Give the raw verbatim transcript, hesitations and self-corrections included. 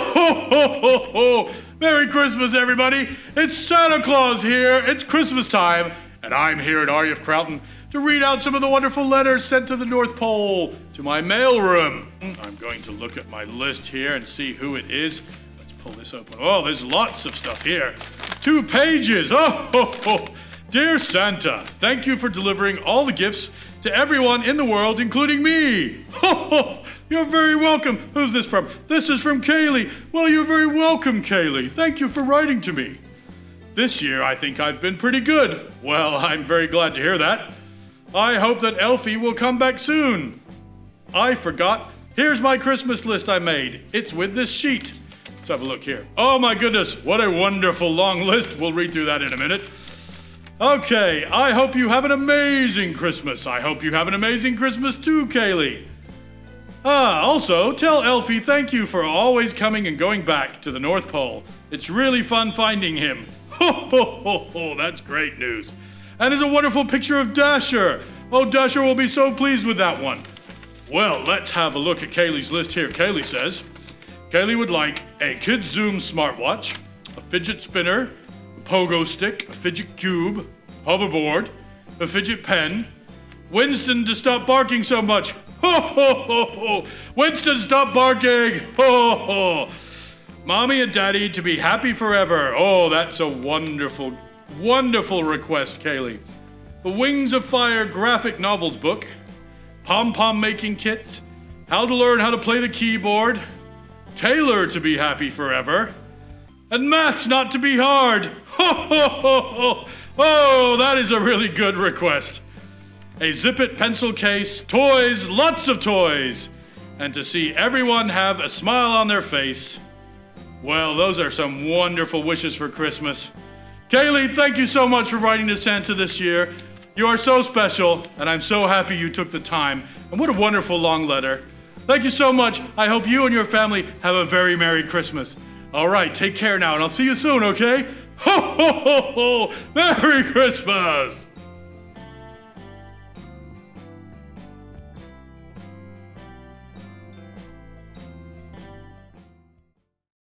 ho, ho, ho, ho. Merry Christmas, everybody. It's Santa Claus here. It's Christmas time, and I'm here at R E F Crowton to read out some of the wonderful letters sent to the North Pole, to my mailroom. I'm going to look at my list here and see who it is. Let's pull this open. Oh, there's lots of stuff here. Two pages. Oh, ho, ho. Dear Santa, thank you for delivering all the gifts to everyone in the world, including me. Ho, ho. You're very welcome. Who's this from? This is from Kaylee. Well, you're very welcome, Kaylee. Thank you for writing to me. This year, I think I've been pretty good. Well, I'm very glad to hear that. I hope that Elfie will come back soon. I forgot. Here's my Christmas list I made. It's with this sheet. Let's have a look here. Oh my goodness, what a wonderful long list. We'll read through that in a minute. Okay, I hope you have an amazing Christmas. I hope you have an amazing Christmas too, Kaylee. Ah, also, tell Elfie thank you for always coming and going back to the North Pole. It's really fun finding him. Ho, ho, ho, ho, that's great news. And there's a wonderful picture of Dasher. Oh, Dasher will be so pleased with that one. Well, let's have a look at Kaylee's list here. Kaylee says, Kaylee would like a Kids Zoom smartwatch, a fidget spinner, a pogo stick, a fidget cube, hoverboard, a fidget pen, Winston to stop barking so much. Ho, ho, ho, ho. Winston, stop barking. Ho, ho, ho. Mommy and Daddy to be happy forever. Oh, that's a wonderful, wonderful request, Kaylee. The Wings of Fire graphic novels book, pom-pom making kits, how to learn how to play the keyboard, Taylor to be happy forever, and maths not to be hard. Ho, ho, ho, ho. Oh, that is a really good request. A Zip-It pencil case, toys, lots of toys, and to see everyone have a smile on their face. Well, those are some wonderful wishes for Christmas. Kaylee, thank you so much for writing to Santa this year. You are so special, and I'm so happy you took the time. And what a wonderful long letter. Thank you so much. I hope you and your family have a very Merry Christmas. All right, take care now, and I'll see you soon, okay? Ho, ho, ho, ho! Merry Christmas!